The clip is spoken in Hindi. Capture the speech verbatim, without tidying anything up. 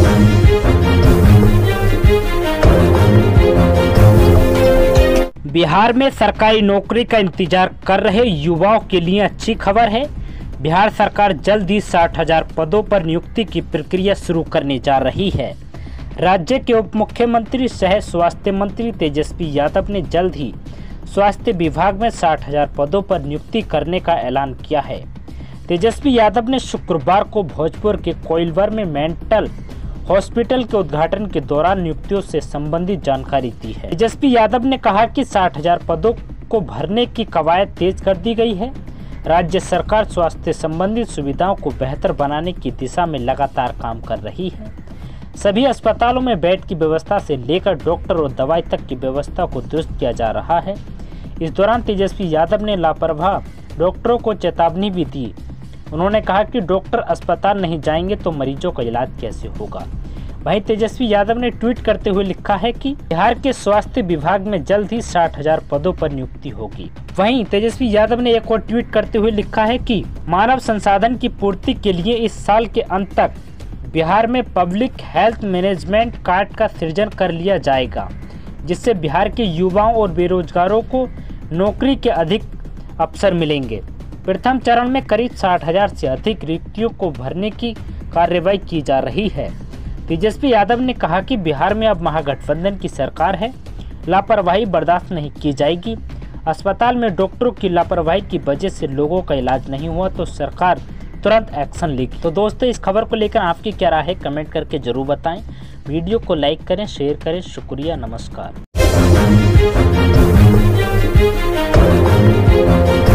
बिहार में सरकारी नौकरी का इंतजार कर रहे युवाओं के लिए अच्छी खबर है। बिहार सरकार जल्द ही साठ हजार पदों पर नियुक्ति की प्रक्रिया शुरू करने जा रही है। राज्य के उप मुख्यमंत्री सह स्वास्थ्य मंत्री तेजस्वी यादव ने जल्द ही स्वास्थ्य विभाग में साठ हजार पदों पर नियुक्ति करने का ऐलान किया है। तेजस्वी यादव ने शुक्रवार को भोजपुर के कोइलवर में मेंटल हॉस्पिटल के उद्घाटन के दौरान नियुक्तियों से संबंधित जानकारी दी है। तेजस्वी यादव ने कहा कि साठ हजार पदों को भरने की कवायद तेज कर दी गई है। राज्य सरकार स्वास्थ्य संबंधित सुविधाओं को बेहतर बनाने की दिशा में लगातार काम कर रही है। सभी अस्पतालों में बेड की व्यवस्था से लेकर डॉक्टर और दवाई तक की व्यवस्था को दुरुस्त किया जा रहा है। इस दौरान तेजस्वी यादव ने लापरवाह डॉक्टरों को चेतावनी भी दी। उन्होंने कहा कि डॉक्टर अस्पताल नहीं जाएंगे तो मरीजों का इलाज कैसे होगा। वहीं तेजस्वी यादव ने ट्वीट करते हुए लिखा है कि बिहार के स्वास्थ्य विभाग में जल्द ही साठ हजार पदों पर नियुक्ति होगी। वहीं तेजस्वी यादव ने एक और ट्वीट करते हुए लिखा है कि मानव संसाधन की पूर्ति के लिए इस साल के अंत तक बिहार में पब्लिक हेल्थ मैनेजमेंट कार्ड का सृजन कर लिया जाएगा, जिससे बिहार के युवाओं और बेरोजगारों को नौकरी के अधिक अवसर मिलेंगे। प्रथम चरण में करीब साठ हजार से अधिक रिक्तियों को भरने की कार्रवाई की जा रही है। तेजस्वी यादव ने कहा कि बिहार में अब महागठबंधन की सरकार है, लापरवाही बर्दाश्त नहीं की जाएगी। अस्पताल में डॉक्टरों की लापरवाही की वजह से लोगों का इलाज नहीं हुआ तो सरकार तुरंत एक्शन लेगी। तो दोस्तों, इस खबर को लेकर आपकी क्या राय है, कमेंट करके जरूर बताएं। वीडियो को लाइक करें, शेयर करें। शुक्रिया, नमस्कार।